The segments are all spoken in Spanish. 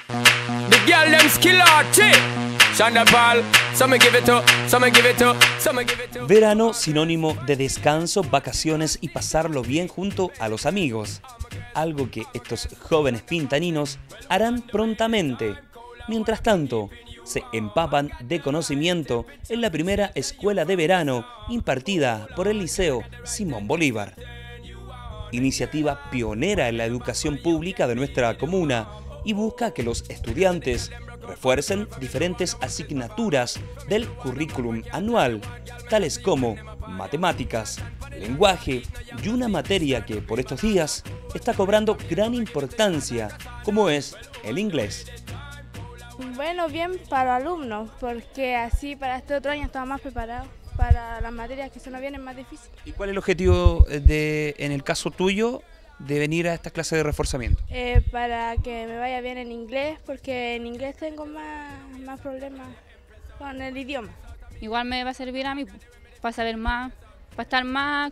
The girl them skill out, Shonda Paul, some give it up, some give it up, some give it up. Verano sinónimo de descanso, vacaciones y pasarlo bien junto a los amigos. Algo que estos jóvenes pintaninos harán prontamente. Mientras tanto, se empapan de conocimiento en la primera escuela de verano impartida por el Liceo Simón Bolívar. Iniciativa pionera en la educación pública de nuestra comuna y busca que los estudiantes refuercen diferentes asignaturas del currículum anual, tales como matemáticas, lenguaje y una materia que por estos días está cobrando gran importancia, como es el inglés. Bueno, bien para los alumnos, porque así para este otro año estamos más preparados para las materias que se nos vienen más difíciles. ¿Y cuál es el objetivo en el caso tuyo, de venir a esta clase de reforzamiento? Para que me vaya bien en inglés, porque en inglés tengo más problemas con el idioma. Igual me va a servir a mí para saber más, para estar más,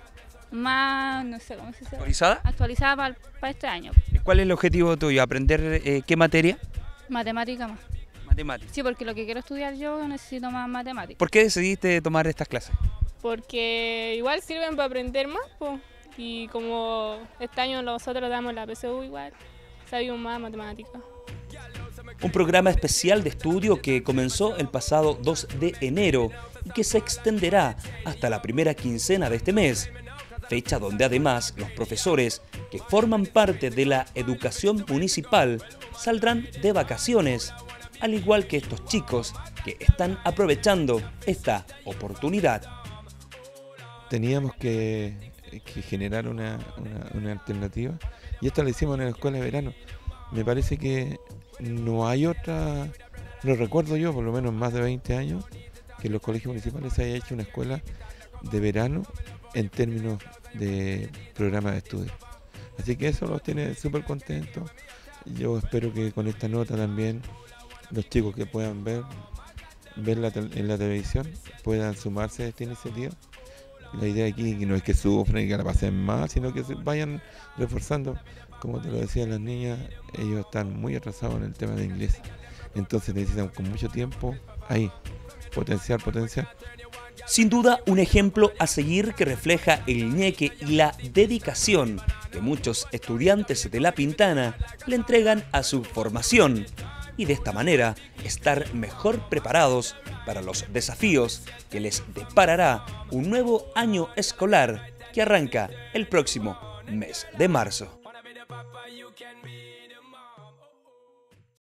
no sé cómo se dice. Actualizada para este año. ¿Cuál es el objetivo tuyo? ¿Aprender qué materia? Matemática más. Matemática. Sí, porque lo que quiero estudiar yo necesito más matemáticas. ¿Por qué decidiste tomar estas clases? Porque igual sirven para aprender más, pues. Y como este año nosotros damos la PSU igual, sabemos más matemáticas. Un programa especial de estudio que comenzó el pasado 2 de enero y que se extenderá hasta la primera quincena de este mes, fecha donde además los profesores que forman parte de la educación municipal saldrán de vacaciones, al igual que estos chicos que están aprovechando esta oportunidad. Teníamos que generar una alternativa y esto lo hicimos en la escuela de verano. Me parece que no hay otra, no recuerdo yo, por lo menos más de 20 años, que en los colegios municipales se haya hecho una escuela de verano en términos de programa de estudio. Así que eso los tiene súper contentos. Yo espero que con esta nota también los chicos que puedan verla en la televisión puedan sumarse a esta iniciativa. La idea aquí no es que sufran y que la pasen mal, sino que se vayan reforzando. Como te lo decían las niñas, ellos están muy atrasados en el tema de inglés. Entonces necesitan con mucho tiempo ahí, potenciar. Sin duda, un ejemplo a seguir que refleja el ñeque y la dedicación que muchos estudiantes de La Pintana le entregan a su formación y de esta manera estar mejor preparados para los desafíos que les deparará un nuevo año escolar que arranca el próximo mes de marzo.